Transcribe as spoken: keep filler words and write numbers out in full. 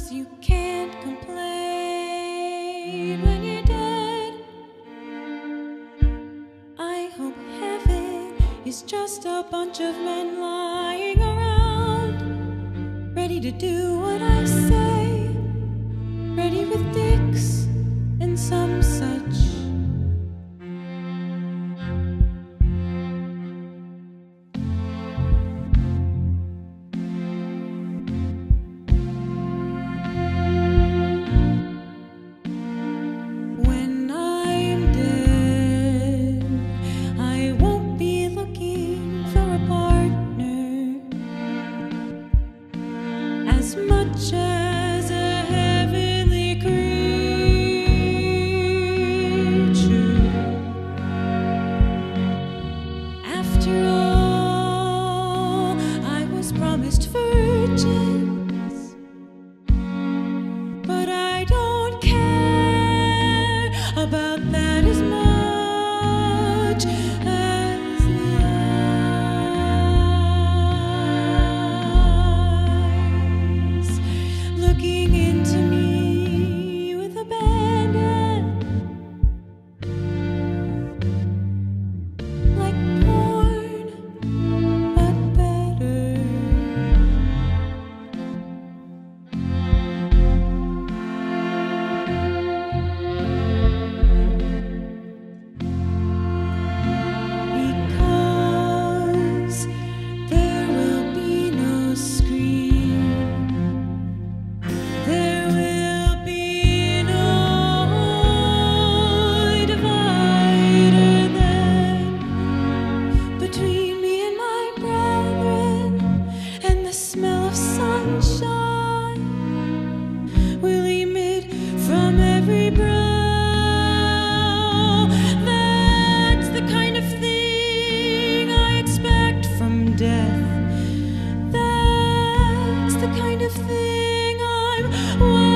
'cause you can't complain when you're dead. I hope heaven is just a bunch of men lying around, ready to do what I say, ready with dicks and some such. Death, that's the kind of thing I'm